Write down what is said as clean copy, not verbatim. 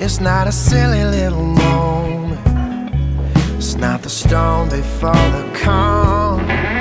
It's not a silly little moment. It's not the stone before the calm.